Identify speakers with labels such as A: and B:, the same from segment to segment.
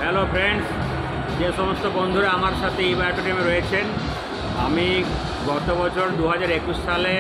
A: Hello friends, যে সমস্ত বন্ধুরা আমার সাথে এই অডিটোরিয়ামে রয়েছেন, আমি গত বছর 2021 সালে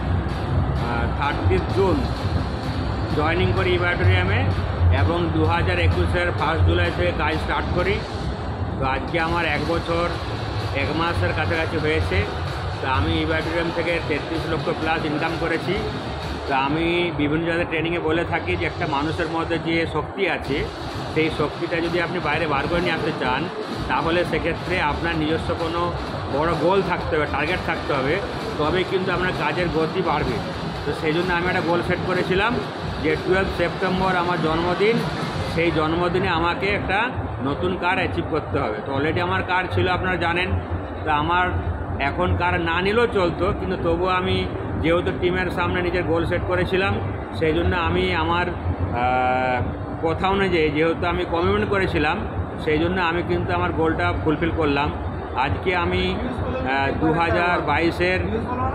A: 30 জুন জয়েনিং করি এই অডিটোরিয়ামে এবং 2021-এর 1 জুলাই থেকে কাজ স্টার্ট করি। তো আজকে আমার 1 বছর 1 মাসের কাছাকাছি হয়েছে। তো আমি এই অডিটোরিয়াম থেকে 33 লক্ষ প্লাস ইনকাম করেছি। তো আমি বিভিন্ন জায়গায় ট্রেনিংয়ে বলে থাকি যে একটা মানুষের মধ্যে যে শক্তি আছে, সেই শক্তিটা যদি আপনি বাইরে বার করে নিয়ে আসতে চান, তাহলে সেক্ষেত্রে আপনার নিজস্ব কোনো বড় গোল থাকতে হবে, টার্গেট থাকতে হবে, তবেই কিন্তু আপনার কাজের গতি বাড়বে। তো সেই জন্য আমি একটা গোল সেট করেছিলাম যে 12 সেপ্টেম্বর আমার জন্মদিন, সেই জন্মদিনে আমাকে একটা নতুন কার অ্যাচিভ করতে হবে। তো অলরেডি আমার কার ছিল, আপনারা জানেন। তো আমার এখন কার না নিলেও চলতো, কিন্তু তবুও আমি যেহেতু টিমের সামনে নিজের গোল সেট করেছিলাম, সেই জন্য আমি আমার কথা অনুযায়ী যেহেতু আমি কমিটমেন্ট করেছিলাম, সেই জন্য আমি কিন্তু আমার গোলটা ফুলফিল করলাম। আজকে আমি 2022-এর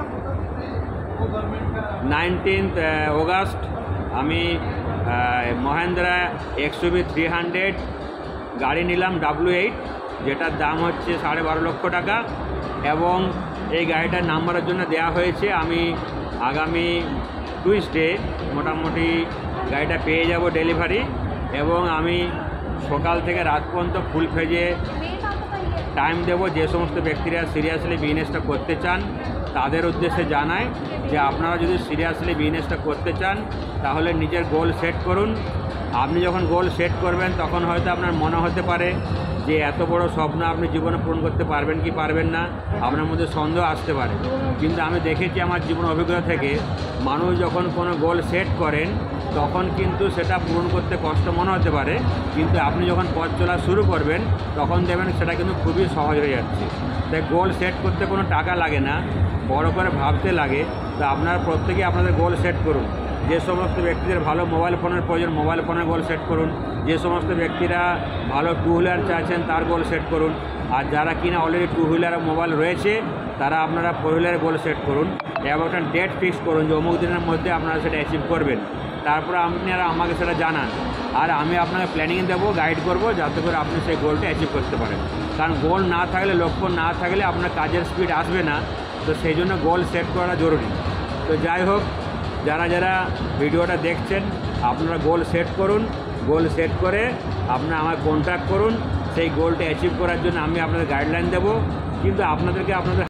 A: 19 অগাস্ট আমি মহেন্দ্রা XUV 300 গাড়ি নিলাম W8, যেটার দাম হচ্ছে 12.5 লক্ষ টাকা, এবং এই গাড়িটার নাম্বারের জন্য দেয়া হয়েছে। আমি আগামী টুইসডে মোটামুটি গাড়িটা পেয়ে যাব ডেলিভারি, এবং আমি সকাল থেকে রাত পর্যন্ত ফুল ফেজে টাইম দেব। যে সমস্ত ব্যক্তিরা সিরিয়াসলি বিজনেসটা করতে চান তাদের উদ্দেশ্যে জানায় যে আপনারা যদি সিরিয়াসলি বিজনেসটা করতে চান তাহলে নিজের গোল সেট করুন। আপনি যখন গোল সেট করবেন তখন হয়তো আপনার মনে হতে পারে যে এত বড় স্বপ্ন আপনি জীবনে পূরণ করতে পারবেন কি পারবেন না, আপনার মধ্যে সন্দেহ আসতে পারে। কিন্তু আমি দেখেছি আমার জীবন অভিজ্ঞতা থেকে, মানুষ যখন কোনো গোল সেট করেন তখন কিন্তু সেটা পূরণ করতে কষ্ট মনে হতে পারে, কিন্তু আপনি যখন পথ চলা শুরু করবেন তখন দেখবেন সেটা কিন্তু খুবই সহজ হয়ে যাচ্ছে। তাই গোল সেট করতে কোনো টাকা লাগে না, বড় করে ভাবতে লাগে। তো আপনারা প্রত্যেকেই আপনাদের গোল সেট করুন। যে সমস্ত ব্যক্তিদের ভালো মোবাইল ফোনের প্রয়োজন, মোবাইল ফোনের গোল সেট করুন। যে সমস্ত ব্যক্তিরা ভালো 2 হুইলার চাইছেন, তার গোল সেট করুন। আর যারা কিনা অলরেডি 2 হুইলার মোবাইল রয়েছে, তারা আপনারা 4 হুইলারের গোল সেট করুন এবং একটা ডেট ফিক্স করুন যে অমুক দিনের মধ্যে আপনারা সেটা অ্যাচিভ করবেন। তারপরে আপনারা আমাকে সেটা জানান, আর আমি আপনাকে প্ল্যানিং দেবো, গাইড করব, যাতে করে আপনি সেই গোলটা অ্যাচিভ করতে পারেন। কারণ গোল না থাকলে, লক্ষ্য না থাকলে আপনার কাজের স্পিড আসবে না। তো সেই জন্য গোল সেট করা জরুরি। তো যাই হোক, যারা যারা ভিডিওটা দেখছেন, আপনারা গোল সেট করুন। গোল সেট করে আপনারা আমায় কন্ট্যাক্ট করুন। সেই গোলটা অ্যাচিভ করার জন্য আমি আপনাদের গাইডলাইন দেবো, কিন্তু আপনাদেরকে আপনাদের